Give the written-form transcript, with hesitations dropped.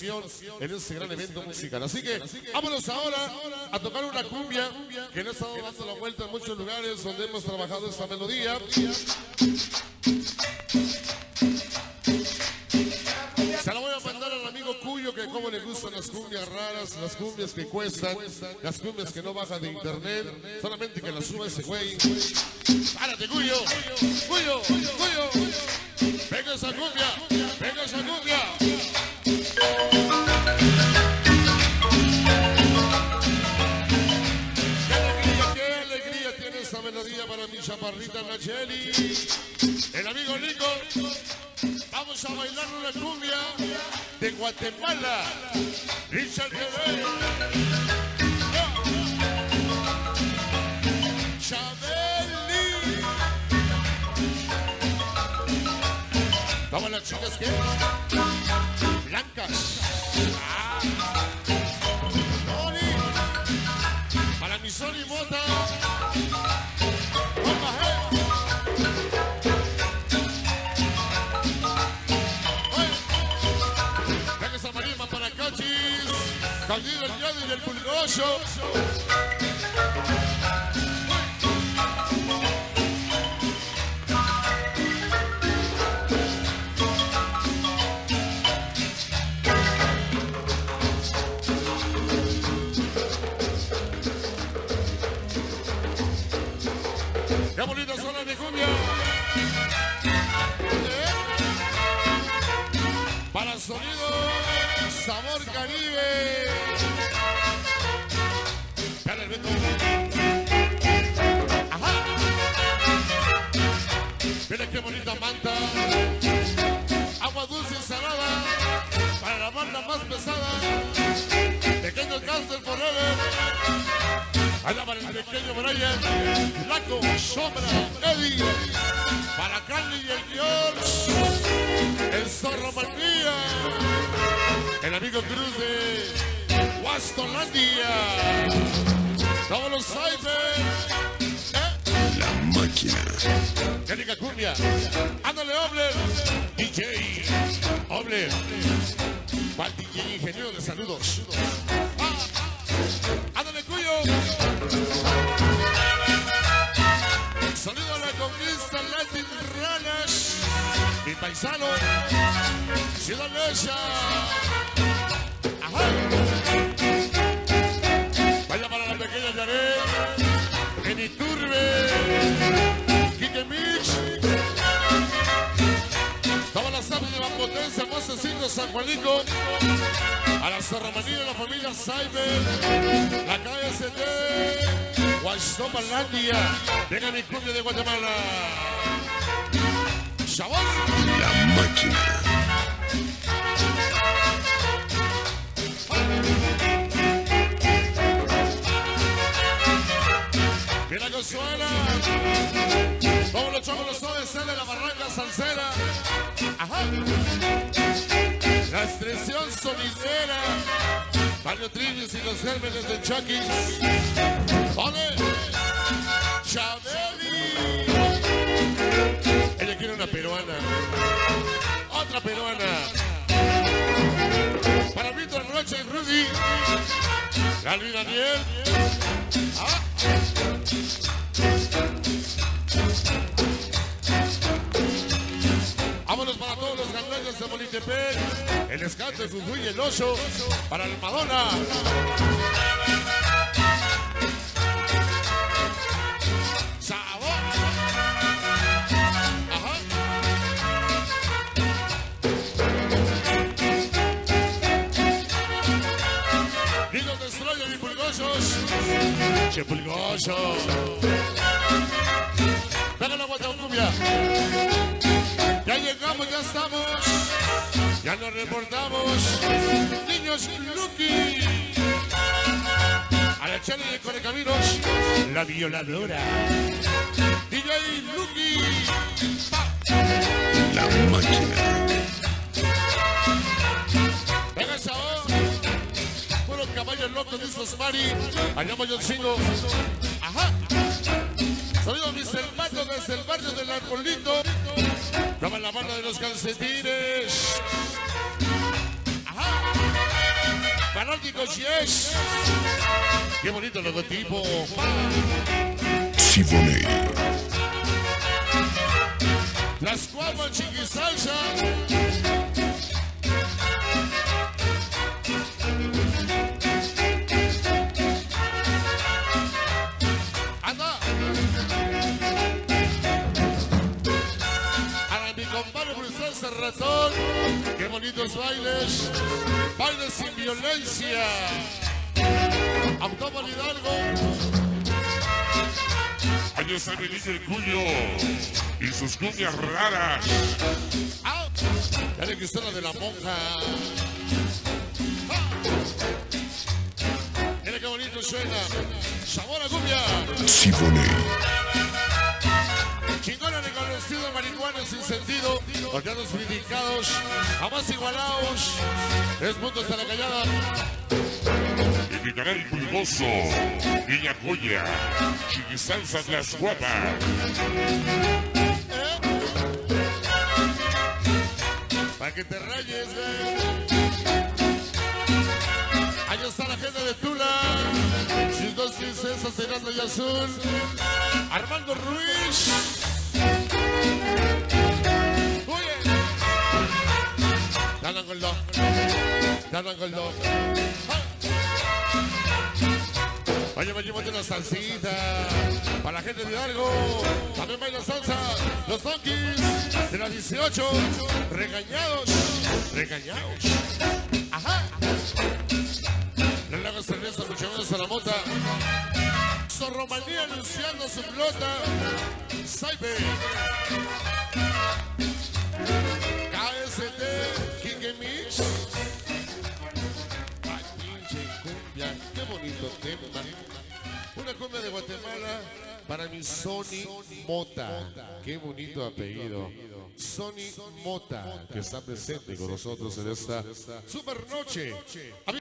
participación en este gran evento musical. Así que vámonos ahora a tocar una cumbia que nos ha estado dando la vuelta en muchos lugares donde hemos trabajado esta melodía. Se la voy a mandar al amigo Cuyo, que como le gustan las cumbias raras, las cumbias que cuestan, las cumbias que no bajan de internet, solamente que las suba ese güey. ¡Párate, Cuyo! ¡Cuyo! ¡Cuyo! ¡Venga esa cumbia! ¡Venga esa cumbia! ¡Qué alegría tiene esta melodía para mi chaparrita Nacheli! El amigo Nico. Vamos a bailar una cumbia de Guatemala. Richard Quevedo. Chabeli. ¿Cómo las chicas qué? Blancas. Tony. Para mi Sony Mota. Caudillo, el Yadi y el Pulgoso. Qué bonita zona de cumbia. Para el sonido Sabor Caribe. Dale el Beto. Ajá. Mira qué bonita manta. Agua dulce y salada. Para la banda más pesada. Pequeño Cáncer Forever. Allá para el pequeño Brian. Flaco, Sombra, Eddie. Para Carly y el George. El Zorro Manía. El amigo Cruz de Wastolandia. Todos los Cyber. La máquina. ¡Qué rica cumbia! ¡Ándale, Obler! DJ Obler. ¿Cuál DJ ingeniero de saludos? ¡Ándale, Cuyo! Sonido a la conquista Latin Ranas. Mi paisano. Ciudad Lecha. Ajá. Vaya para la pequeña Yaret. En Iturbe. Quique Mix. Todas las aves de la potencia. Mocecito San Juanico. A la Zorromanía de la familia Cyber. La calle CT. Guastomalandia. Venga mi cumbia de Guatemala. Sabor. La máquina. Mira que suena. Como los chavos los OBC de la Barranca Salsera. Ajá. La expresión sonidera. Mario Trillos y los gérmenes de Chucky. ¡Ole! Chabeli. Ella quiere una peruana. Otra peruana. Para Víctor Rocha y Rudy. Galvin Daniel. Ah. Vámonos para todos los gandallas de Bolitepec. El Escante, Jujuy y el Oso. Para el Madonna. Sabor. Ajá. Niños Destroyer y Pulgosos. Che Pulgoso. Venga la Guatacumbia. Ya llegamos, ya estamos. Ya nos reportamos. Niños Lucky. A la Chale de Correcaminos. La violadora. DJ Lucky. La máquina. Venga esa voz. Puro caballo loco, discos Mari. Allá Mayoncino. Ajá. Sonido Mr. Pato desde el barrio del Arbolito. Toma la banda de los calcetines. Ajá. los Yes. Qué bonito logotipo. Siboney. Las Guapas Chiquisalsa. Anda. Para mi compadre Bruce Ratón. Qué bonitos bailes. Bailes sin violencia. Autómata Hidalgo. Ahí está Benito el Cuyo y sus cumbias raras. ¡Ah! Ya le gustó la de la monja. ¡Ah! Mira qué bonito suena. Sabor a cumbia. Siboney. Chingona reconocido marihuana sin sentido. Ordenados criticados. Jamás igualados. 3 puntos a la callada. Y mi canal pulgoso, Niña Joya, Chiquisalsas Las Guapas. Para que te rayes, güey. Ahí está la gente de Tula. Sus 2 princesas, Heraldo y Azul. Armando Ruiz. Oye. Danan con dos. Danan con dos. Oye, me llevo una salsita para la gente de Hidalgo. También baila salsa. Los Donkeys de la 18. Regañados. Regañados. Ajá. Le hago cerveza, mucho menos a la mota. Zorromanía anunciando su flota. Saibe. KST. King Mix. Ay, pinche cumbia. Qué bonito tema. Una cumbia de Guatemala para mi Sony Mota. Qué bonito apellido. Sony Mota, que está presente con nosotros en esta super noche.